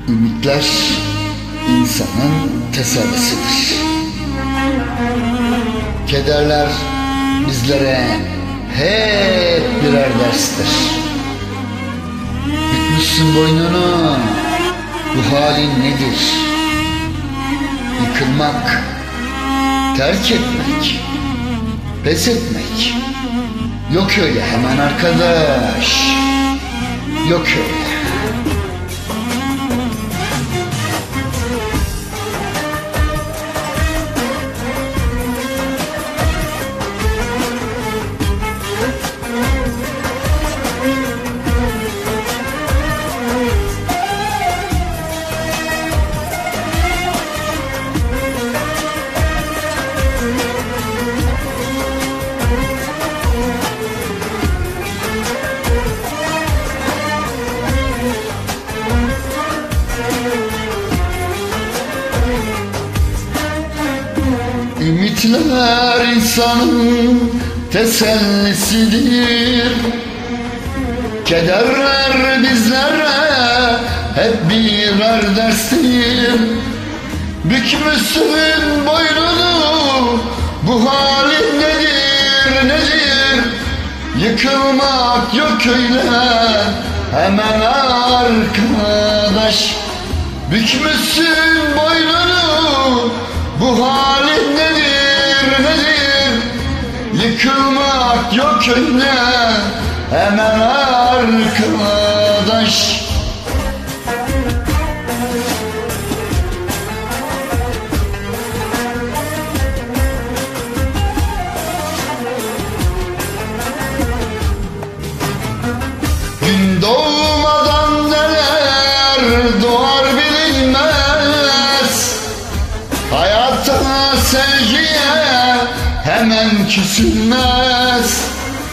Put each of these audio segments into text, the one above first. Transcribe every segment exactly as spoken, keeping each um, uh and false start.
Ümitler insanın tesellisidir. Kederler bizlere hep birer derstir. Bükmüşsün boynunu, bu halin nedir? Yıkılmak, terk etmek, pes etmek yok öyle hemen arkadaş, yok öyle. Ümitler insanın tesellisidir. Kederler bizlere hep birer derstir. Bükmüşsün boynunu, bu halin nedir, nedir? Yıkılmak yok öyle hemen arkadaş. Bükmüşsün boynunu, bu halin nedir, nedir? Yıkılmak yok öyle hemen arkadaş. Gün doğmadan neler doğar bilinmez. Hayatta sevgiye hemen küsülmez.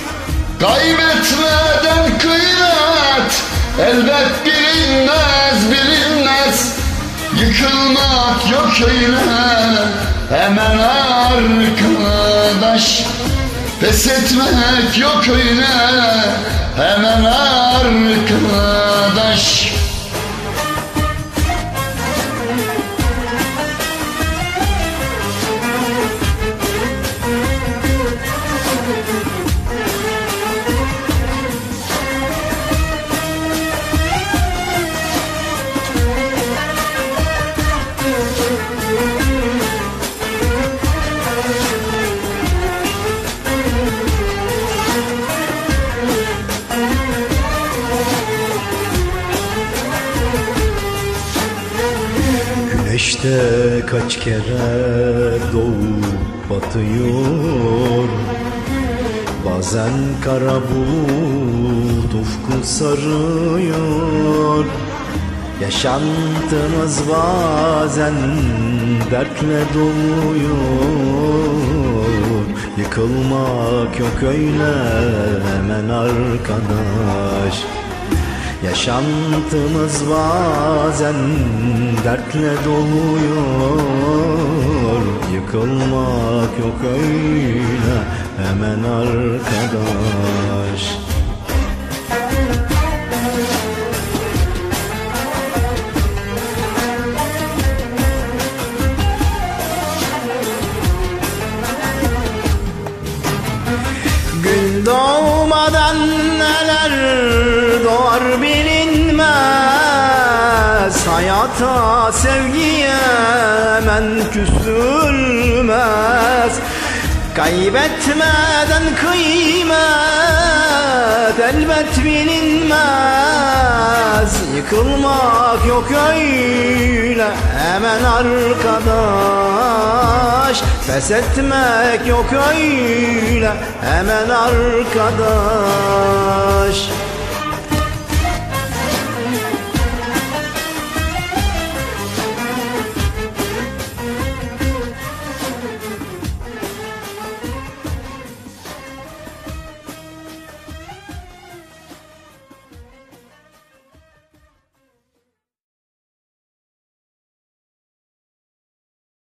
Kaybetmeden kıymet elbet bilinmez, bilinmez. Yıkılmak yok öyle hemen arkadaş. Pes etmek yok öyle hemen arkadaş. Güneşte kaç kere doğup batıyor, bazen kara bulut ufku sarıyor. Yaşantımız bazen dertle doluyor. Yıkılmak yok öyle hemen arkadaş. Yaşantımız bazen dertle doluyor. Yıkılmak yok öyle hemen arkadaş. Gün doğmadan neler doğar bilinmez. Hayata sevgiye hemen küsülmez. Kaybetmeden kıymet elbet bilinmez. Yıkılmak yok öyle hemen arkadaş. Pes etmek yok öyle hemen arkadaş.